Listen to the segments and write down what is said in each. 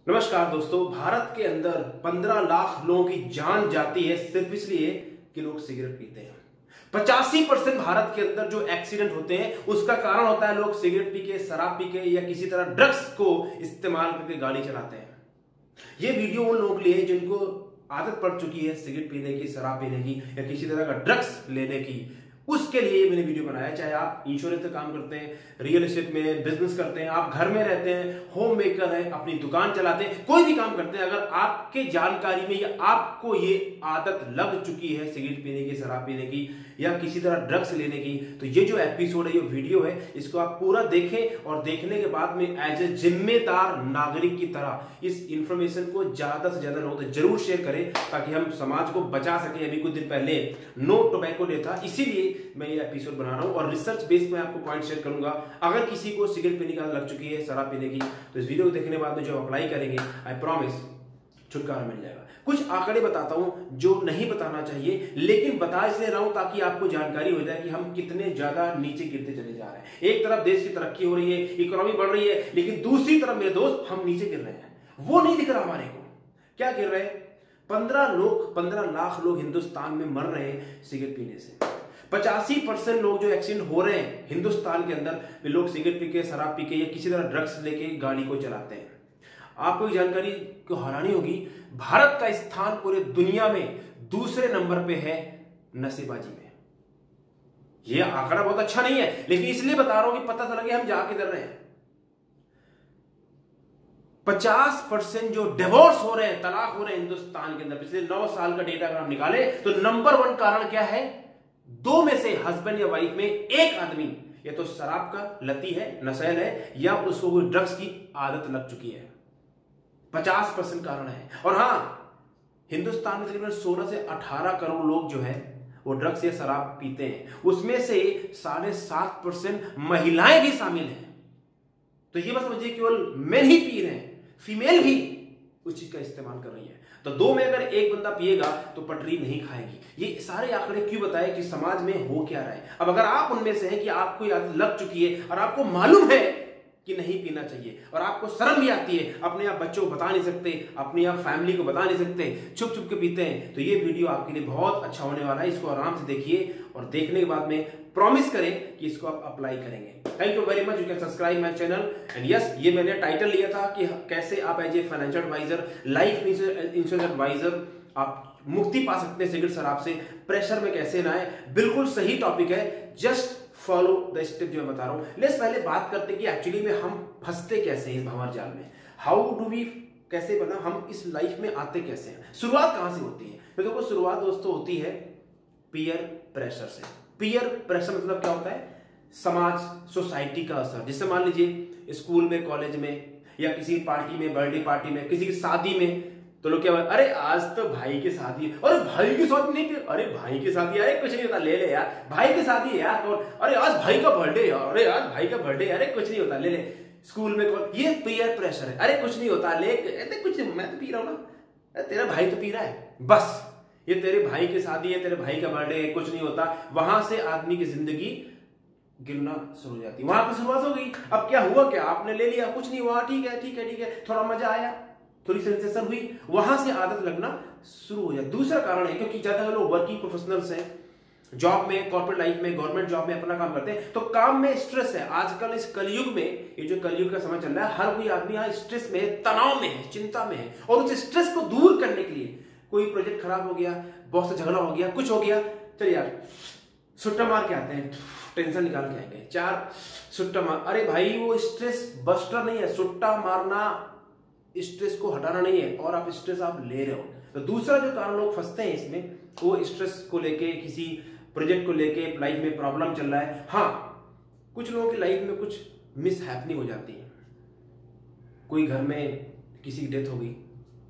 नमस्कार दोस्तों। भारत के अंदर 15 लाख लोगों की जान जाती है सिर्फ इसलिए कि लोग सिगरेट पीते हैं। 85% भारत के अंदर जो एक्सीडेंट होते हैं उसका कारण होता है लोग सिगरेट पी के, शराब पी के या किसी तरह ड्रग्स को इस्तेमाल करके गाड़ी चलाते हैं। ये वीडियो उन लोगों के लिए जिनको आदत पड़ चुकी है सिगरेट पीने की, शराब पीने की या किसी तरह का ड्रग्स लेने की, उसके लिए मैंने वीडियो बनाया। चाहे आप इंश्योरेंस में काम करते हैं, रियल एस्टेट में बिजनेस करते हैं, आप घर में रहते हैं, होम मेकर हैं, अपनी दुकान चलाते हैं, कोई भी काम करते हैं, अगर आपके जानकारी में या आपको ये आदत लग चुकी है सिगरेट पीने की, शराब पीने की या किसी तरह ड्रग्स लेने की, तो ये जो एपिसोड है, ये वीडियो है, इसको आप पूरा देखें और देखने के बाद में एज ए जिम्मेदार नागरिक की तरह इस इंफॉर्मेशन को ज्यादा से ज्यादा लोगों तक जरूर शेयर करें ताकि हम समाज को बचा सके। अभी कुछ दिन पहले नो टोबैको डे था, इसीलिए मैं ये एपिसोड बना रहा हूं और रिसर्च बेस में आपको पॉइंट शेयर करूंगा। अगर किसी को सिगरेट पीने की आदत लग चुकी है, शराब पीने की, तो इस वीडियो को देखने के बाद में जो अप्लाई करेंगे, आई प्रॉमिस छुटकारा मिल जाएगा। कुछ आंकड़े बताता हूं जो नहीं बताना चाहिए, लेकिन बता इसलिए रहा हूं ताकि आपको जानकारी हो जाए कि हम कितने ज्यादा नीचे गिरते चले जा रहे हैं। एक तरफ देश की तरक्की हो रही है, इकोनॉमी बढ़ रही है, लेकिन दूसरी तरफ मेरे दोस्त हम नीचे गिर रहे हैं। वो नहीं दिख रहा हमारे को। क्या गिर रहे हैं? 15 लाख लोग हिंदुस्तान में मर रहे हैं सिगरेट पीने से। 85% लोग जो एक्सीडेंट हो रहे हैं हिंदुस्तान के अंदर, वे लोग सिगरेट पी के, शराब पी के या किसी तरह ड्रग्स लेके गाड़ी को चलाते हैं। आपको ये जानकारी को हैरानी होगी, भारत का स्थान पूरे दुनिया में दूसरे नंबर पे है नशेबाजी में। ये आंकड़ा बहुत अच्छा नहीं है, लेकिन इसलिए बता रहा हूं कि पता चला कि हम जा किधर रहे हैं। 50% जो डिवोर्स हो रहे हैं, तलाक हो रहे हैं हिंदुस्तान के अंदर, पिछले 9 साल का डेटा अगर हम निकाले तो नंबर 1 कारण क्या है? 2 में से हस्बैंड या वाइफ में एक आदमी या तो शराब का लती है, नशेल है, या उसको कोई ड्रग्स की आदत लग चुकी है। 50% कारण है। और हां, हिंदुस्तान में तकरीबन 16 से 18 करोड़ लोग जो है वो ड्रग्स या शराब पीते हैं। उसमें से 7.5% महिलाएं भी शामिल हैं। तो ये बस समझिए केवल मेन ही पी रहे हैं, फीमेल भी उस चीज का इस्तेमाल कर रही है। तो 2 में अगर एक बंदा पिएगा तो पटरी नहीं खाएगी। ये सारे आंकड़े क्यों बताए कि समाज में हो क्या रहा है। अब अगर आप उनमें से हैं कि आपको ये आदत लग चुकी है और आपको मालूम है कि नहीं पीना चाहिए और आपको शर्म भी आती है, अपने आप बच्चों को बता नहीं सकते, अपनी आप फैमिली को बता नहीं सकते, छुप छुप के पीते हैं, तो ये वीडियो आपके लिए बहुत अच्छा होने वाला है। इसको आराम से देखिए और देखने के बाद में प्रॉमिस करें कि इसको आप अप्लाई करेंगे। Thank you very much. You can subscribe my channel and yes, ये मैंने टाइटल लिया था कि कैसे आप as a financial advisor, life insurance advisor आप मुक्ति पा सकते हैं सिगरेट शराब से, प्रेशर में कैसे ना आए। बिल्कुल सही टॉपिक है, जस्ट फॉलो द स्टेप जो मैं बता रहा हूं। लेट्स पहले बात करते हैं कि एक्चुअली में हम फंसते कैसे हैं इस भंवर जाल में। हाउ डू वी, कैसे बना हम इस लाइफ में आते कैसे हैं, शुरुआत कहां से होती है? तो देखो, शुरुआत दोस्तों होती है पीयर प्रेशर से। पीयर प्रेशर मतलब क्या होता है? समाज, सोसाइटी का असर। जिससे मान लीजिए स्कूल में, कॉलेज में या किसी पार्टी में, बर्थडे पार्टी में, किसी की शादी में, तो लोग क्या, अरे आज तो भाई की शादी है, अरे भाई की शादी नहीं, अरे भाई की शादी, अरे कुछ नहीं होता, ले ले यार, भाई की शादी है यार, कौन, अरे आज भाई का बर्थडे यार, अरे आज भाई का बर्थडे, अरे कुछ नहीं होता, ले ले। स्कूल में कौन, ये पीयर प्रेशर है, अरे कुछ नहीं होता, ले, कुछ नहीं, मैं तो पी रहा हूं ना, तेरा भाई तो पी रहा है, बस ये तेरे भाई की शादी है, तेरे भाई का बर्थडे है, कुछ नहीं होता। वहां से आदमी की जिंदगी गिरना शुरू हो जाती है। वहां पर शुरुआत हो गई। अब क्या हुआ, क्या आपने ले लिया, कुछ नहीं हुआ, ठीक है ठीक है ठीक है, थोड़ा मजा आया, थोड़ी सेंसेशन हुई, वहां से आदत लगना शुरू हो जाए। दूसरा कारण है क्योंकि ज्यादा लोग वर्किंग प्रोफेशनल्स हैं, जॉब में, कॉर्पोरेट लाइफ में, गवर्नमेंट जॉब में अपना काम करते हैं, तो काम में स्ट्रेस है। आजकल इस कलयुग में, ये जो कलयुग का समय चल रहा है, हर कोई आदमी यहाँ स्ट्रेस में, तनाव में है, चिंता में है, और उस स्ट्रेस को दूर करने के लिए कोई प्रोजेक्ट खराब हो गया, बॉस से झगड़ा हो गया, कुछ हो गया, चलिए यार सुट्टा मार के आते हैं, टेंशन निकाल के आएंगे, 4 सुट्टा मार। अरे भाई, वो स्ट्रेस बस्टर नहीं है, सुट्टा मारना स्ट्रेस को हटाना नहीं है, और आप स्ट्रेस आप ले रहे हो। तो दूसरा जो कारण लोग फंसते हैं इसमें, वो स्ट्रेस को लेके, किसी प्रोजेक्ट को लेके लाइफ में प्रॉब्लम चल रहा है। हाँ, कुछ लोगों की लाइफ में कुछ मिस हैपनिंग हो जाती है, कोई घर में किसी की डेथ हो गई,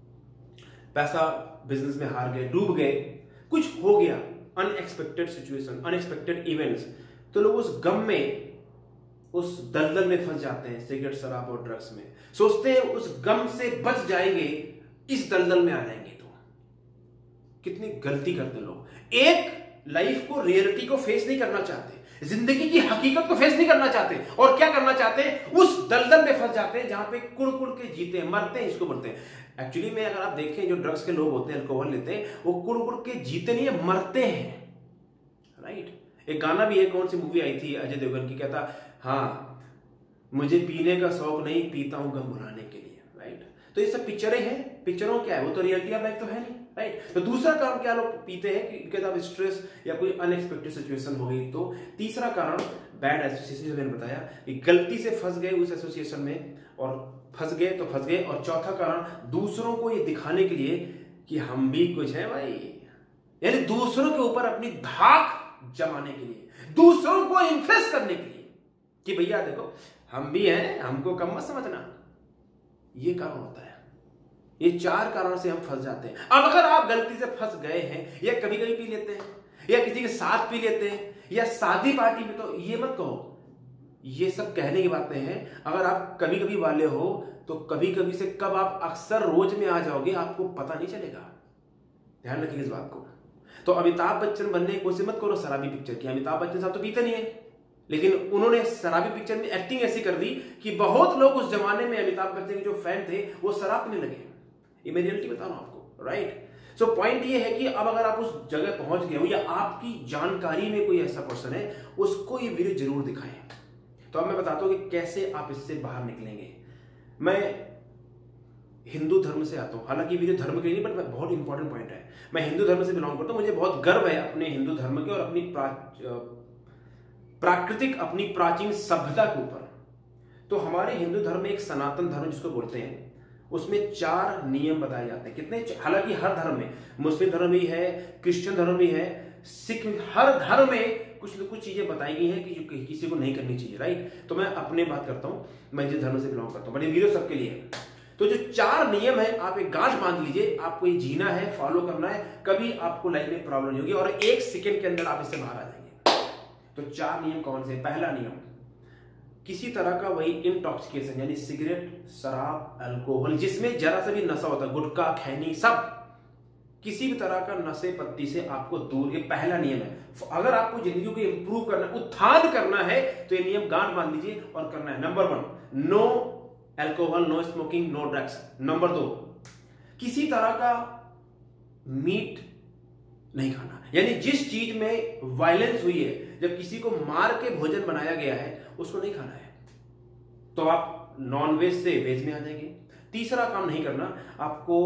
पैसा बिजनेस में हार गए, डूब गए, कुछ हो गया, अनएक्सपेक्टेड सिचुएशन, अनएक्सपेक्टेड इवेंट्स, तो लोग उस गम में, उस दलदल में फंस जाते हैं, सिगरेट, शराब और ड्रग्स में। सोचते हैं उस गम से बच जाएंगे, इस दलदल में आ जाएंगे। तो कितनी गलती करते लोग, एक लाइफ को, रियलिटी को फेस नहीं करना चाहते, जिंदगी की हकीकत को फेस नहीं करना चाहते और क्या करना चाहते हैं, उस दलदल में फंस जाते हैं जहां पे कुड़ के जीते हैं, मरते हैं, इसको बोलते हैं। एक्चुअली में अगर आप देखें जो ड्रग्स के लोग होते हैं, अल्कोहल लेते हैं, वो कुड़ के जीते नहीं है, मरते हैं, राइट। एक गाना भी है, कौन सी मूवी आई थी अजय देवगन की, कहता हाँ मुझे पीने का शौक नहीं, पीता हूं गम भुलाने के लिए, राइट। तो ये सब पिक्चरें हैं, पिक्चरों क्या है, वो तो रियलिटी ऑफ लाइफ तो है नहीं, राइट। तो दूसरा कारण क्या लोग पीते हैं कि इनके साथ स्ट्रेस या कोई अनएक्सपेक्टेड सिचुएशन हो गई। तो तीसरा कारण बैड एसोसिएशन, जो मैंने बताया कि गलती से फंस गए उस एसोसिएशन में और फंस गए तो फंस गए। और चौथा कारण दूसरों को ये दिखाने के लिए कि हम भी कुछ है भाई, यानी दूसरों के ऊपर अपनी धाक जमाने के लिए, दूसरों को इंप्रेस करने के लिए कि भैया देखो हम भी हैं, हमको कम मत समझना। ये कारण होता है। ये 4 कारण से हम फंस जाते हैं। अब अगर आप गलती से फंस गए हैं या कभी कभी पी लेते हैं या किसी के साथ पी लेते हैं या शादी पार्टी में, तो ये मत कहो, ये सब कहने की बातें हैं। अगर आप कभी कभी वाले हो तो कभी कभी से कब आप अक्सर रोज में आ जाओगे आपको पता नहीं चलेगा। ध्यान रखिए इस बात को। तो अमिताभ बच्चन बनने की कोशिश मत करो शराबी पिक्चर की। अमिताभ बच्चन साहब तो पीते नहीं है, लेकिन उन्होंने शराबी पिक्चर में एक्टिंग ऐसी कर दी कि बहुत लोग उस जमाने में अमिताभ बच्चन के जो फैन थे वो शराब पीने लगे। ये मैं रियलिटी बता रहा हूं आपको, राइट। सो पॉइंट ये है कि अब अगर आप उस जगह पहुंच गए हो या आपकी जानकारी में कोई ऐसा पर्सन है, उसको ये वीडियो जरूर दिखाएं। तो अब मैं बताता हूं कि कैसे आप इससे बाहर निकलेंगे। मैं हिंदू धर्म से आता हूं, हालांकि वीडियो धर्म के लिए नहीं, बट बहुत इंपॉर्टेंट पॉइंट है। मैं हिंदू धर्म से बिलोंग करता हूं, मुझे बहुत गर्व है अपने हिंदू धर्म के और अपनी प्राकृतिक, अपनी प्राचीन सभ्यता के ऊपर। तो हमारे हिंदू धर्म में एक सनातन धर्म जिसको बोलते हैं, उसमें 4 नियम बताए जाते हैं। कितने? हालांकि हर धर्म में, मुस्लिम धर्म भी है, क्रिश्चियन धर्म भी है, सिख, हर धर्म में कुछ न कुछ चीजें बताई गई हैं कि जो किसी को नहीं करनी चाहिए, राइट। तो मैं अपने बात करता हूं, मैं जिस धर्म से बिलोंग करता हूं, बट ये वीडियो सबके लिए है। तो जो 4 नियम है, आप एक गांठ बांध लीजिए, आपको ये जीना है, फॉलो करना है, कभी आपको लाइफ में प्रॉब्लम नहीं होगी और 1 सेकेंड के अंदर आप इससे बाहर आ जाएंगे। तो 4 नियम कौन से? पहला नियम, किसी तरह का वही इंटॉक्सिकेशन, यानी सिगरेट, शराब, अल्कोहल, जिसमें जरा सा भी नशा होता है, गुटखा, खैनी, सब किसी भी तरह का नशे पत्ती से आपको दूर। ये पहला नियम है। अगर आपको जिंदगी को इंप्रूव करना, उत्थान करना है, तो ये नियम गांठ बांध लीजिए और करना है। Number 1, no alcohol, no smoking, no drugs. Number 2, किसी तरह का मीट नहीं खाना, यानी जिस चीज में वायलेंस हुई है, जब किसी को मार के भोजन बनाया गया है, उसको नहीं खाना है। तो आप नॉन वेज से वेज में आ जाएंगे। तीसरा काम नहीं करना, आपको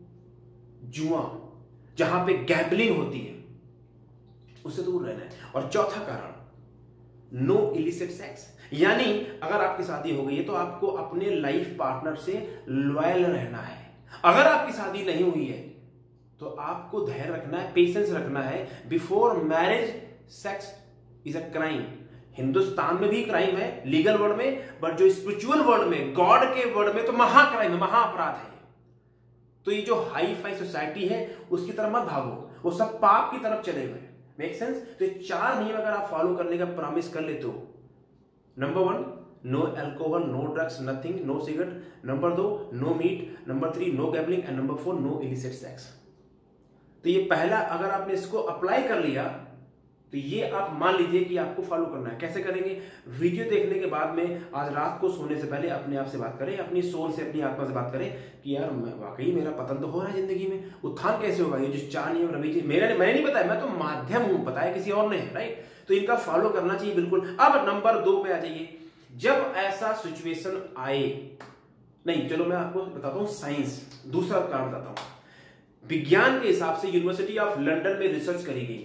जुआ, जहां पे गैम्बलिंग होती है, उससे दूर रहना है। और चौथा कारण, नो इलिसिट सेक्स, यानी अगर आपकी शादी हो गई है तो आपको अपने लाइफ पार्टनर से लॉयल रहना है। अगर आपकी शादी नहीं हुई है तो आपको धैर्य रखना है, पेशेंस रखना है। Before marriage sex is a crime. Hindustan में भी क्राइम है लीगल वर्ड में, बट जो स्पिरिचुअल वर्ड में, गॉड के वर्ड में तो महाक्राइम है, महाअपराध है। तो ये जो हाई फाई सोसाइटी है उसकी तरफ मत भागो, वो सब पाप की तरफ चले गए। Make sense? तो ये 4 नियम अगर आप फॉलो करने का प्रॉमिस कर लेते हो, number 1, no alcohol, no drugs, nothing, no cigarette. Number 2, no meat. Number 3, no gambling. And number 4, no illicit sex. तो ये पहला, अगर आपने इसको अप्लाई कर लिया तो ये आप मान लीजिए कि आपको फॉलो करना है। कैसे करेंगे? वीडियो देखने के बाद में आज रात को सोने से पहले अपने आप से बात करें, अपनी सोल से, अपनी आत्मा से बात करें कि यार वाकई मेरा पतन तो हो रहा है जिंदगी में, उत्थान कैसे होगा? ये जो 4 नियम रवि जी मैंने नहीं बताया, मैं तो माध्यम हूं, बताया किसी और ने, राइट। तो इनका फॉलो करना चाहिए बिल्कुल। अब नंबर 2 में आ जाइए। जब ऐसा सिचुएशन आए, नहीं चलो मैं आपको बताता हूं साइंस, दूसरा कारण बताता हूं। विज्ञान के हिसाब से यूनिवर्सिटी ऑफ लंदन में रिसर्च करी गई,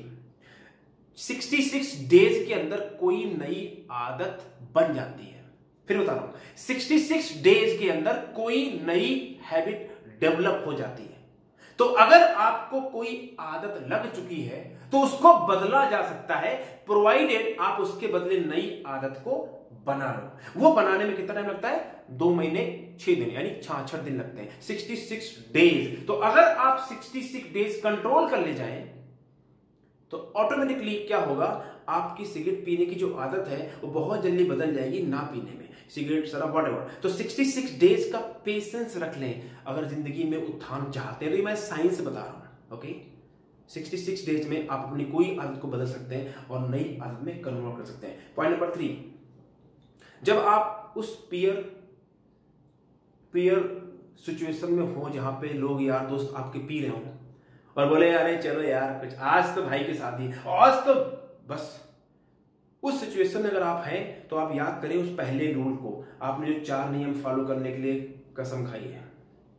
66 डेज के अंदर कोई नई आदत बन जाती है। फिर बता रहा हूं, 66 डेज के अंदर कोई नई हैबिट डेवलप हो जाती है। तो अगर आपको कोई आदत लग चुकी है तो उसको बदला जा सकता है, प्रोवाइडेड आप उसके बदले नई आदत को बना लो। वो बनाने में कितना टाइम लगता है? 2 महीने 6 दिन, यानी 66 दिन लगते हैं, 66 डेज। तो अगर आप 66 डेज कंट्रोल कर ले जाएं तो ऑटोमेटिकली क्या होगा, आपकी सिगरेट पीने की जो आदत है वो बहुत जल्दी बदल जाएगी ना पीने में, सिगरेट, शराब, व्हाटएवर। तो 66 डेज का पेशेंस रख लें अगर जिंदगी में उत्थान चाहते हैं। तो ये मैं साइंस बता रहा हूं, ओके। 66 डेज में आप अपनी कोई आदत को बदल सकते हैं और नई आदत में कन्वर्ट कर सकते हैं। पॉइंट नंबर 3, जब आप उस पीयर सिचुएशन में हो जहां पे लोग यार दोस्त आपके पी रहे हो और बोले यार चलो यार कुछ आज तो भाई की शादी, आज तो बस, उस सिचुएशन में अगर आप हैं तो आप याद करें उस पहले रूल को, आपने जो 4 नियम फॉलो करने के लिए कसम खाई है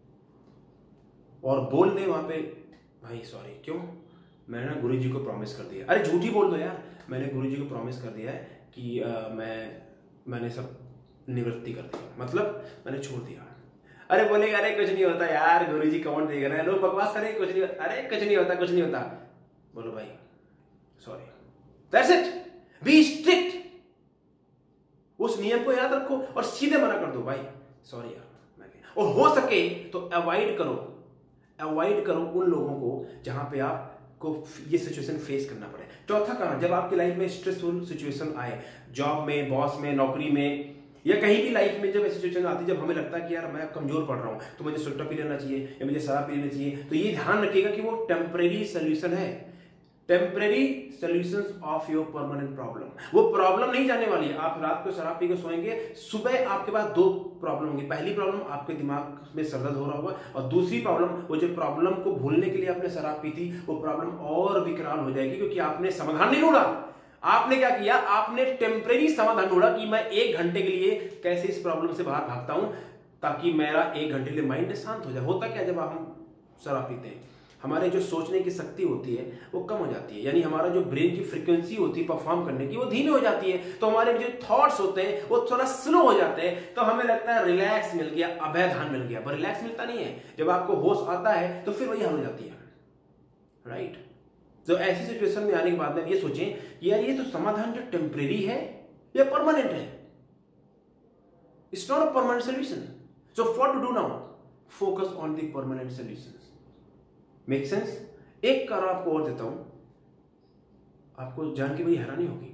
और बोल दे वहां पे भाई सॉरी, क्यों, मैंने ना गुरुजी को प्रॉमिस कर दिया। अरे झूठी बोल दो यार, मैंने गुरुजी को प्रॉमिस कर दिया है कि मैंने सब निवृत्ति कर दी, मतलब मैंने छोड़ दिया। अरे बोलेगा अरे कुछ नहीं होता यार, गुरुजी कमेंट देख रहे हैं, लोग बकवास करें, कुछ नहीं, अरे कुछ नहीं होता, कुछ नहीं होता। बोलो भाई sorry, that's it, be strict, उस नियम को याद रखो और सीधे मना कर दो भाई सॉरी यार मैं, और हो सके तो अवॉइड करो उन लोगों को जहां पे आपको ये सिचुएशन फेस करना पड़े। चौथा कारण, जब आपकी लाइफ में स्ट्रेसफुल सिचुएशन आए, जॉब में, बॉस में, नौकरी में या कहीं भी लाइफ में जब ऐसी सिचुएशन आती है जब हमें लगता है कि यार मैं कमजोर पड़ रहा हूं तो मुझे सुट्टा पी लेना चाहिए या मुझे शराब पी लेना चाहिए, तो ये ध्यान रखिएगा कि वो टेम्परेरी सोल्यूशन है, temporary solutions of your permanent problem. वो प्रॉब्लम नहीं जाने वाली है। आप रात को शराब पी के सोएंगे, सुबह आपके पास 2 प्रॉब्लम होंगी। पहली प्रॉब्लम आपके दिमाग में सरदर्द हो रहा होगा और दूसरी प्रॉब्लम, वो जो प्रॉब्लम को भूलने के लिए आपने शराब पी थी वो प्रॉब्लम और विकराल हो जाएगी, क्योंकि आपने समाधान नहीं ढूंढा। आपने क्या किया, आपने टेम्परेरी समाधान ढूंढा कि मैं 1 घंटे के लिए कैसे इस प्रॉब्लम से बाहर भागता हूं ताकि मेरा 1 घंटे के लिए माइंड शांत हो जाए। होता क्या, जब हम शराब पीते हैं हमारे जो सोचने की शक्ति होती है वो कम हो जाती है, यानी हमारा जो ब्रेन की फ्रीक्वेंसी होती है परफॉर्म करने की वो धीमी हो जाती है, तो हमारे जो थॉट्स होते हैं वो थोड़ा स्लो हो जाते हैं, तो हमें लगता है रिलैक्स मिल गया, अभय ध्यान मिल गया, पर रिलैक्स मिलता नहीं है। जब आपको होश आता है तो फिर वही हाल हो जाती है, राइट। तो ऐसी सिचुएशन में आने के बाद में ये सोचें कि यार ये तो समाधान जो टेम्परेरी है या परमानेंट है, it's not a permanent solution, so what to do now, focus on the permanent solutions. Make sense. एक कारण आपको और देता हूं, आपको जान के बड़ी हैरानी होगी।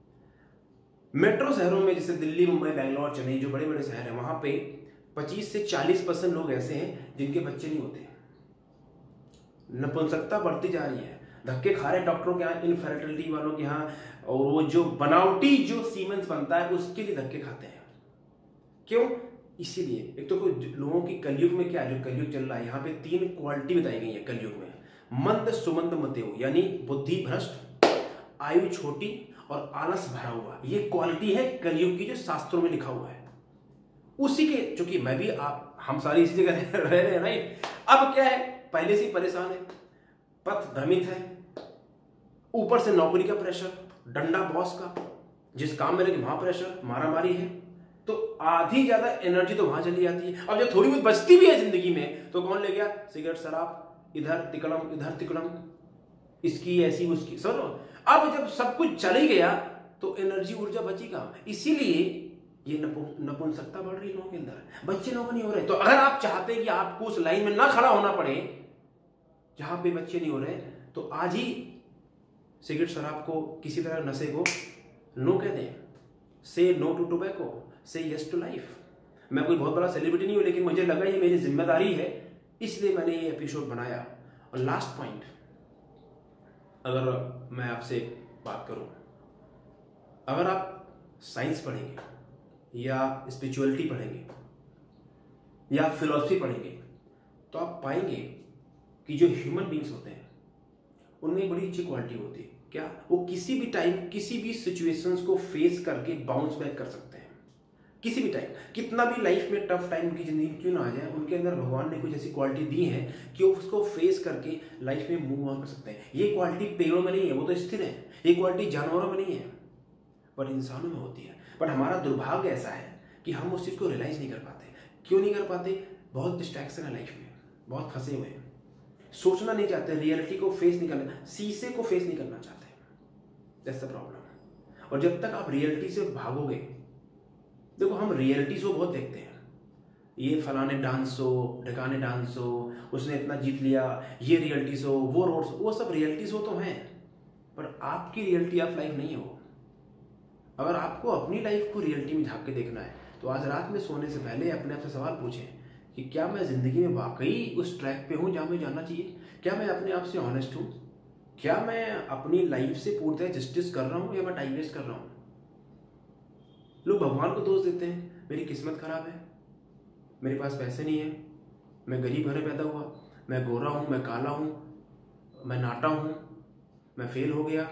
मेट्रो शहरों में जैसे दिल्ली, मुंबई, बैंगलोर, चेन्नई, जो बड़े बड़े शहर हैं, वहां पे 25 से 40% लोग ऐसे हैं जिनके बच्चे नहीं होते। नपुंसकता बढ़ती जा रही है, धक्के खा रहे डॉक्टरों के यहाँ, इनफर्टिलिटी वालों के यहाँ, और वो जो बनावटी जो सीमेंस बनता है उसके लिए धक्के खाते हैं। क्यों? इसीलिए एक तो लोगों की कलयुग में क्या, जो कलयुग चल रहा है, यहाँ पे 3 क्वालिटी बताई गई है कलयुग में। मंद सुमंद मतेओ, यानी बुद्धि भ्रष्ट, आयु छोटी और आलस भरा हुआ, ये क्वालिटी है कलयुग की जो शास्त्रों में लिखा हुआ है। उसी के, चूंकि मैं भी हम सारी इसी जगह रह रहे हैं, राइट। अब क्या है, पहले से परेशान है, पथ भ्रमित है, ऊपर से नौकरी का प्रेशर, डंडा बॉस का, जिस काम में लगे वहां प्रेशर, मारामारी है, तो आधी ज्यादा एनर्जी तो वहां चली जाती है। अब जब थोड़ी बहुत बचती भी है जिंदगी में तो कौन ले गया, सिगरेट, शराब, इधर तिकड़म, इसकी ऐसी उसकी, सुनो। अब जब सब कुछ चल ही गया तो एनर्जी, ऊर्जा बची कहां? इसीलिए ये नपुंसकता बढ़ रही लोगों के अंदर, बच्चे लोग नहीं हो रहे। तो अगर आप चाहते हैं कि आपको उस लाइन में ना खड़ा होना पड़े जहां पे बच्चे नहीं हो रहे, तो आज ही सिगरेट, शराब को, किसी तरह नशे को नो कह दें। Say no to tobacco, say yes to life. मैं कोई बहुत बड़ा सेलिब्रिटी नहीं हूं, लेकिन मुझे लगा ये मेरी जिम्मेदारी है, इसलिए मैंने ये एपिसोड बनाया। और लास्ट पॉइंट, अगर मैं आपसे बात करूं, अगर आप साइंस पढ़ेंगे या स्पिरिचुअलिटी पढ़ेंगे या फिलॉसफी पढ़ेंगे तो आप पाएंगे कि जो ह्यूमन बींग्स होते हैं उनमें एक बड़ी अच्छी क्वालिटी होती है। क्या? वो किसी भी टाइम, किसी भी सिचुएशंस को फेस करके बाउंस बैक कर सकते हैं। किसी भी टाइम, कितना भी लाइफ में टफ टाइम की जिंदगी क्यों ना आ जाए, उनके अंदर भगवान ने कुछ ऐसी क्वालिटी दी है कि वो उसको फेस करके लाइफ में मूव ऑन कर सकते हैं। ये क्वालिटी पेड़ों में नहीं है, वो तो स्थिर है। ये क्वालिटी जानवरों में नहीं है, पर इंसानों में होती है। पर हमारा दुर्भाग्य ऐसा है कि हम उस चीज को रियलाइज नहीं कर पाते। क्यों नहीं कर पाते? बहुत डिस्ट्रैक्शन है लाइफ में, बहुत फंसे हुए हैं, सोचना नहीं चाहते, रियलिटी को फेस नहीं करना, शीशे को फेस नहीं करना चाहते। That's the problem. और जब तक आप रियलिटी से भागोगे, देखो हम रियलिटी शो बहुत देखते हैं, ये फलाने डांस शो, ढकाने डांस शो, उसने इतना जीत लिया, ये रियलिटी शो, वो रोड शो, वो सब रियलिटी शो तो हैं, पर आपकी रियलिटी ऑफ लाइफ नहीं है वो। अगर आपको अपनी लाइफ को रियलिटी में झांक के देखना है तो आज रात में सोने से पहले अपने आप से सवाल पूछें कि क्या मैं जिंदगी में वाकई उस ट्रैक पे हूं जहां मैं जाना चाहिए? क्या मैं अपने आप से ऑनेस्ट हूं? क्या मैं अपनी लाइफ से पूर्णतः जस्टिस कर रहा हूं या मैं टाइम वेस्ट कर रहा हूं? लोग भगवान को दोष देते हैं, मेरी किस्मत खराब है, मेरे पास पैसे नहीं है, मैं गरीब घरे पैदा हुआ, मैं गोरा हूं, मैं काला हूं, मैं नाटा हूं, मैं फेल हो गया।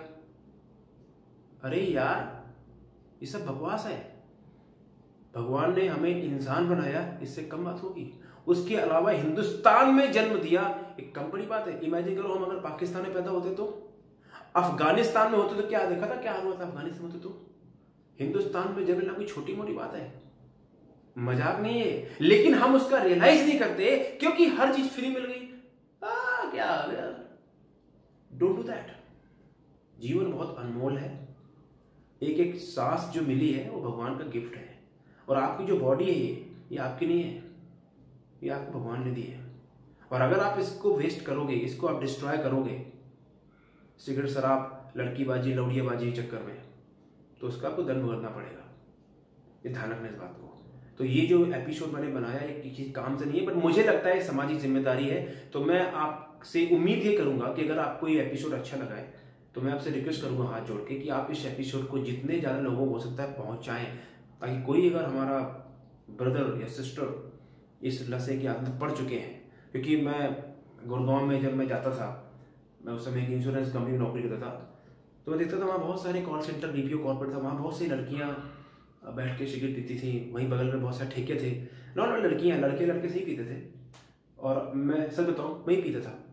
अरे यार, ये सब बकवास है। भगवान ने हमें इंसान बनाया, इससे कम बात होगी। उसके अलावा हिंदुस्तान में जन्म दिया, एक कम बड़ी बात है। इमेजिन करो हम अगर पाकिस्तान में पैदा होते, तो अफगानिस्तान में होते तो क्या देखा था, क्या हाल हुआ था अफगानिस्तान में होते तो। हिंदुस्तान में जन्म लेना कोई छोटी मोटी बात है, मजाक नहीं है। लेकिन हम उसका रियलाइज नहीं करते क्योंकि हर चीज फ्री मिल गई। क्या आ गया, डोंट डू दैट। जीवन बहुत अनमोल है। एक एक सांस जो मिली है वो भगवान का गिफ्ट है। और आपकी जो बॉडी है ये आपकी नहीं है, ये आपको भगवान ने दी है। और अगर आप इसको वेस्ट करोगे, इसको आप डिस्ट्रॉय करोगे सिगरेट, शराब, लड़कीबाजी, लौड़ियाबाजी के चक्कर में, तो उसका आपको दंड भुगतना पड़ेगा। ये ध्यान रखना इस बात को। तो ये जो एपिसोड मैंने बनाया है किसी काम से नहीं है, बट मुझे लगता है सामाजिक जिम्मेदारी है। तो मैं आपसे उम्मीद ये करूंगा कि अगर आपको ये एपिसोड अच्छा लगा है तो मैं आपसे रिक्वेस्ट करूंगा हाथ जोड़ के कि आप इस एपिसोड को जितने ज़्यादा लोगों को हो सकता है पहुंचाएं, ताकि कोई अगर हमारा ब्रदर या सिस्टर इस नशे की आदत पड़ चुके हैं। क्योंकि मैं गुड़गांव में जब मैं जाता था, मैं उस समय एक इंश्योरेंस कंपनी में नौकरी करता था, तो मैं देखता था वहाँ बहुत सारे कॉल सेंटर, बीपीओ कॉर्पोरेट था, वहाँ बहुत सी लड़कियाँ बैठ के सिगरेट पीती थी। वहीं बगल में बहुत सारे ठेके थे, नॉर्मल लड़कियाँ, लड़के से ही पीते थे। और मैं सच बताऊँ, वहीं पीता था।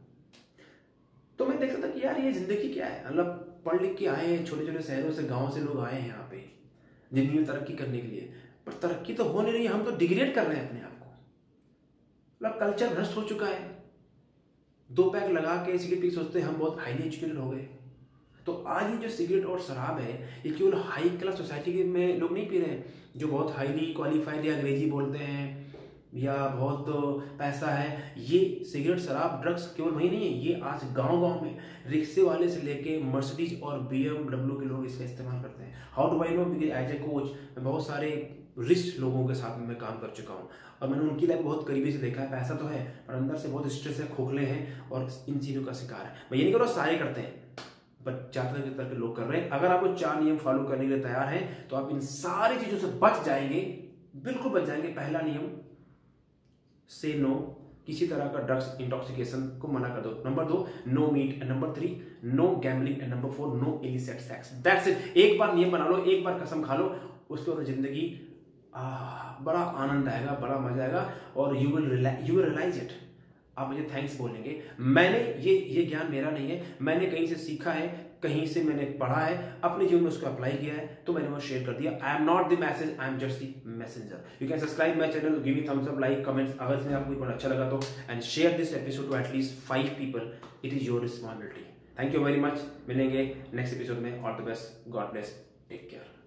तो मैं देखता था कि यार ये जिंदगी क्या है। मतलब पढ़ लिख के आए हैं, छोटे छोटे शहरों से, गाँव से लोग आए हैं यहाँ पे जिंदगी में तरक्की करने के लिए, पर तरक्की तो हो नहीं रही है। हम तो डिग्रेड कर रहे हैं अपने आप को। मतलब कल्चर भ्रष्ट हो चुका है। 2 पैक लगा के सिगरेट पी सोचते हैं हम बहुत हाईली एजुकेटेड हो गए। तो आज ये जो सिगरेट और शराब है, ये केवल हाई क्लास सोसाइटी में लोग नहीं पी रहे हैं, जो बहुत हाईली क्वालिफाइड या अंग्रेजी बोलते हैं या बहुत पैसा है। ये सिगरेट, शराब, ड्रग्स केवल वही नहीं है, ये आज गांव-गांव में रिक्शे वाले से लेके मर्सिडीज और BMW के लोग इसका इस्तेमाल करते हैं। How do I know? As a coach मैं बहुत सारे रिच लोगों के साथ में मैं काम कर चुका हूँ और मैंने उनकी लाइफ बहुत करीबी से देखा है। पैसा तो है पर अंदर से बहुत स्ट्रेस है, खोखले हैं और इन चीज़ों का शिकार है। मैं ये नहीं कह रहा सारे करते हैं, बट ज़्यादातर के लोग कर रहे हैं। अगर आप वो 4 नियम फॉलो करने के लिए तैयार हैं तो आप इन सारी चीज़ों से बच जाएंगे, बिल्कुल बच जाएंगे। पहला नियम, से नो, किसी तरह का ड्रग्स इंटॉक्सिकेशन को मना कर दो। Number 2, no meat. Number 3, no gambling. And number 4, no illicit sex. That's it. एक बार नियम बना लो, एक बार कसम खा लो, उसके बाद जिंदगी बड़ा आनंद आएगा, बड़ा मजा आएगा और यू विल रियलाइज इट। आप मुझे थैंक्स बोलेंगे। मैंने ये ज्ञान मेरा नहीं है, मैंने कहीं से सीखा है, कहीं से मैंने पढ़ा है, अपने जीवन में उसको अप्लाई किया है, तो मैंने वो शेयर कर दिया। I am not the message, I am just the messenger. You can subscribe my channel, give me thumbs up, like, comments अगर इसमें आपको बहुत अच्छा लगा तो, and share this episode to at least 5 people. It is your responsibility. Thank you very much. मिलेंगे next episode में। All the best, God bless, take care.